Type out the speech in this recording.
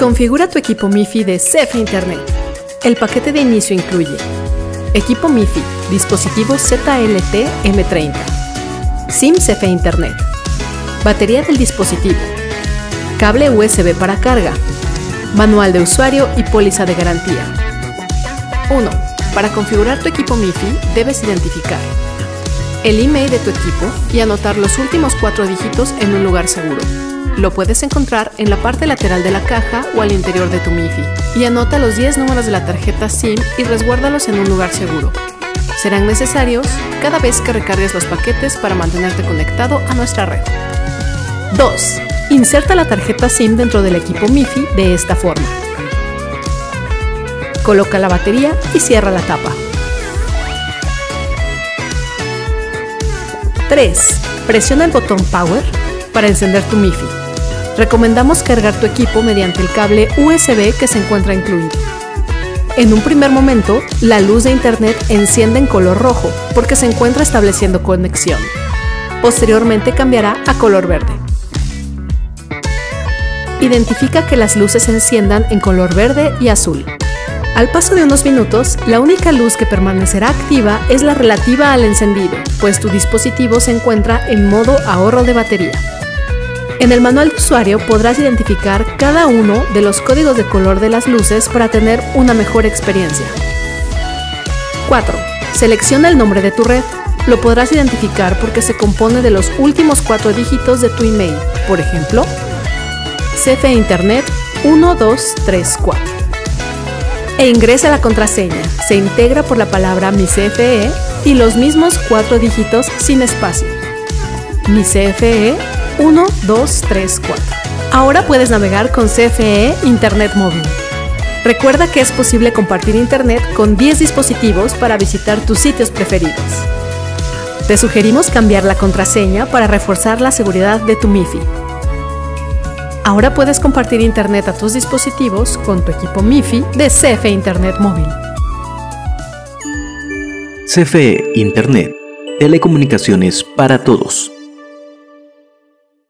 Configura tu equipo MiFi de CFE Internet. El paquete de inicio incluye equipo MiFi, dispositivo ZLT M30, SIM CFE Internet, batería del dispositivo, cable USB para carga, manual de usuario y póliza de garantía. 1. Para configurar tu equipo MiFi debes identificar el email de tu equipo y anotar los últimos 4 dígitos en un lugar seguro. Lo puedes encontrar en la parte lateral de la caja o al interior de tu MiFi. Y anota los 10 números de la tarjeta SIM y resguárdalos en un lugar seguro. Serán necesarios cada vez que recargues los paquetes para mantenerte conectado a nuestra red. 2. Inserta la tarjeta SIM dentro del equipo MiFi de esta forma. Coloca la batería y cierra la tapa. 3. Presiona el botón Power para encender tu MiFi. Recomendamos cargar tu equipo mediante el cable USB que se encuentra incluido. En un primer momento, la luz de internet enciende en color rojo porque se encuentra estableciendo conexión. Posteriormente cambiará a color verde. Identifica que las luces se enciendan en color verde y azul. Al paso de unos minutos, la única luz que permanecerá activa es la relativa al encendido, pues tu dispositivo se encuentra en modo ahorro de batería. En el manual de usuario podrás identificar cada uno de los códigos de color de las luces para tener una mejor experiencia. 4. Selecciona el nombre de tu red. Lo podrás identificar porque se compone de los últimos 4 dígitos de tu email, por ejemplo, CFE Internet 1234. E ingresa la contraseña. Se integra por la palabra Mi CFE y los mismos 4 dígitos sin espacio. Mi CFE 1234. Ahora puedes navegar con CFE Internet Móvil. Recuerda que es posible compartir internet con 10 dispositivos para visitar tus sitios preferidos. Te sugerimos cambiar la contraseña para reforzar la seguridad de tu MiFi. Ahora puedes compartir internet a tus dispositivos con tu equipo MiFi de CFE Internet Móvil. CFE Internet. Telecomunicaciones para todos.